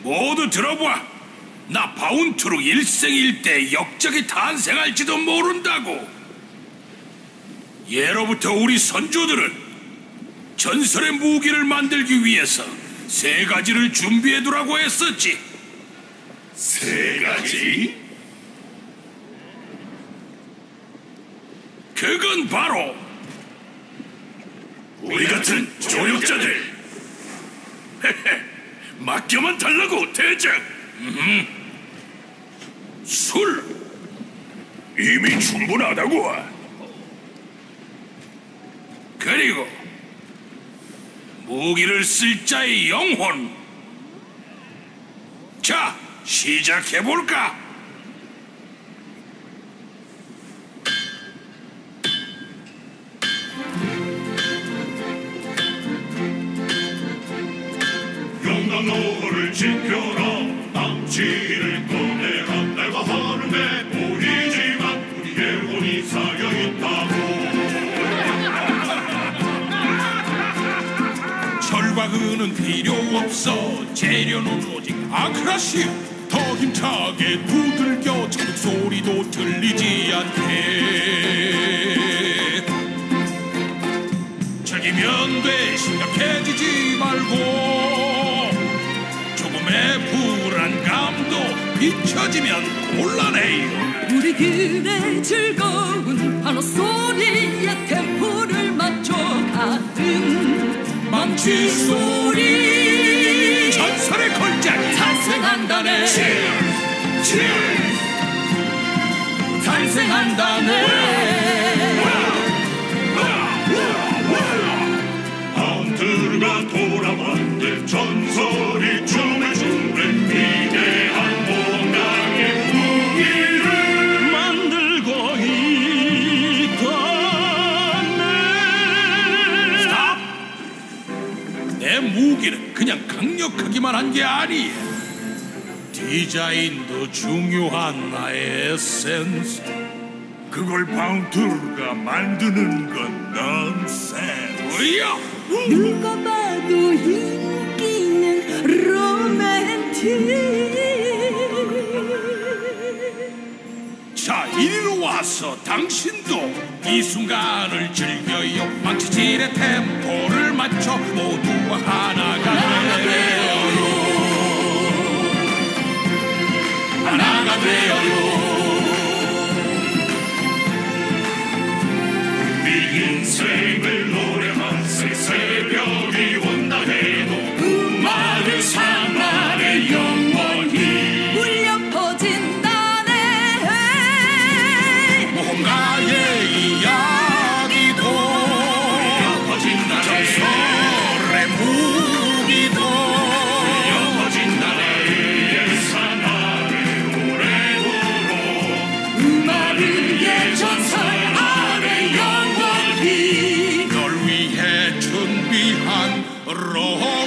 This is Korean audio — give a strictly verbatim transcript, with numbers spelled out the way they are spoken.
모두 들어봐. 나 바운트로 일생일대 역적이 탄생할지도 모른다고. 예로부터 우리 선조들은 전설의 무기를 만들기 위해서 세 가지를 준비해두라고 했었지. 세 가지? 그건 바로 우리 같은 조력자들. 맡겨만 달라고, 대장. 음흠. 술. 이미 충분하다고. 그리고 무기를 쓸 자의 영혼. 자, 시작해볼까? 영광로를 지켜라. 남치를 꺼내라. 내가 하늘에 보이지만 우리의 혼이 쌓여있다고. 철과 은은 필요 없어. 재료는 오직 아크라시아. 더 힘차게 두들겨 천국 소리도 들리지 않게. 즐기면 돼. 심각해지지 말고. 조금의 불안감도 비춰지면 곤란해요. 우리들의 즐거운 환호 소리에 템포를 맞춰가는 망치 소리. 전설의 걸작이 탄생한다네. 탄생한다네. 바운트가 돌아왔네. 전설이 춤을 추는 위대한 뭔가의 무기를 만들고 있다네. 스탑! 내 무기는 그냥 강력하기만 한 게 아니야. 디자인도 중요한 나의 에센스. 그걸 바운트가 만드는 건 넌센스. 뭐야? 누가 봐도 인기는 로맨틱. 자, 이리로 와서 당신도 이 순간을 즐겨요. 망치질의 템포를 맞춰 모두와 하나가 되어요. 하나가 되어요. 인생을 노래하세. 새벽이 온다 해도 음악을 산만해 영원히 울려 퍼진다네. 뭔가의 이야기도 울려 퍼진다네. 전설의 무기도 울려 퍼진다네. 옛사나의 노래도록 음악의 전설 널 위해 준비한 로